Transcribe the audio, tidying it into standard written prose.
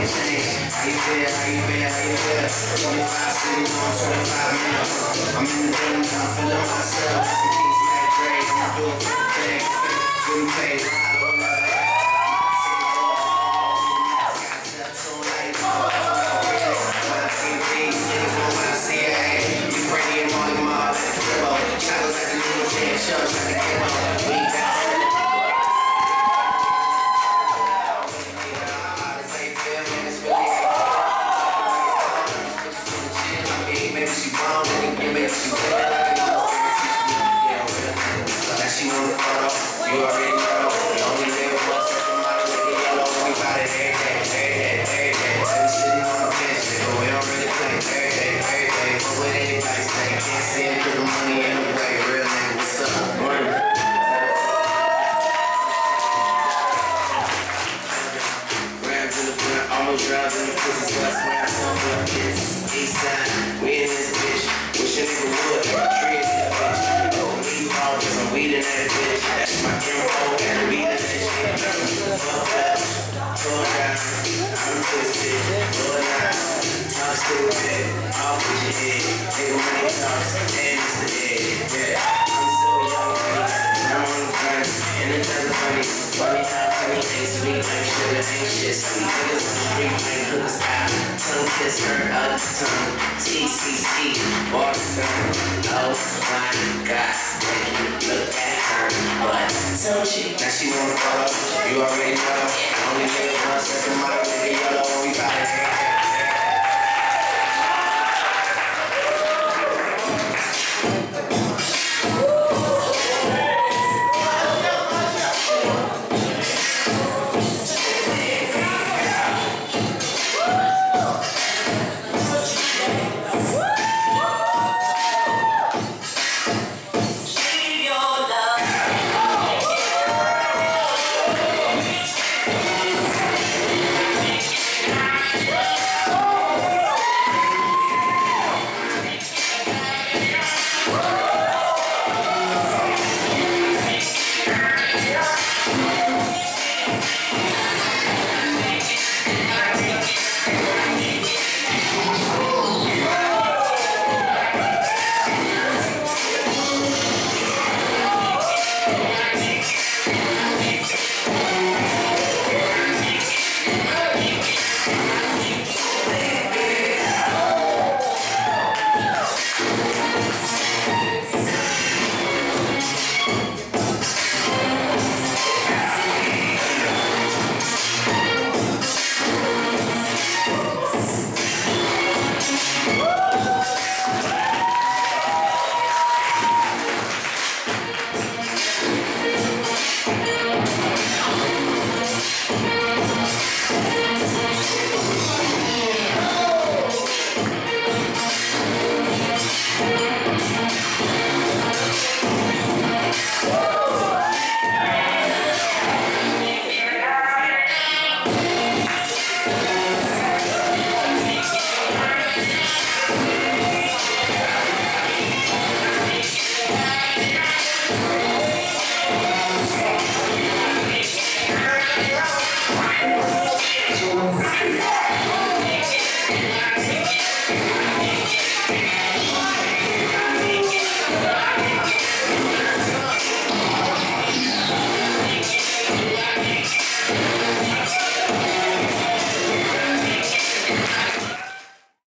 ain't changed. How you feel, how you feel, how you feel? 25 cities on 25 minutes. I'm in the building, I'm feeling myself. Keys, Mac Dre, I'm doing good things. Getting paid, ride on that. Driving the pussy, so I swear I saw her east side, we in this bitch. Wish a nigga would, trees in the bitch. Oh, me all cause I'm weeding that bitch. That's my info, and I'm weeding that shit. Fuck up, fuck down, I'm twisted, fuck down. Talk stupid, off with your head. Nigga money talks, and it's the head. Yeah, I'm so young, I'm on the grind, and it doesn't funny. Funny how funny ain't sweet, like sugar ain't shit sweet. Niggas on the street, ain't hookers out. Tongue kiss her up the tongue. Ski, walk down. Oh my God, make you look at her butt. So she, now she wanna follow. You already know. Only nigga once.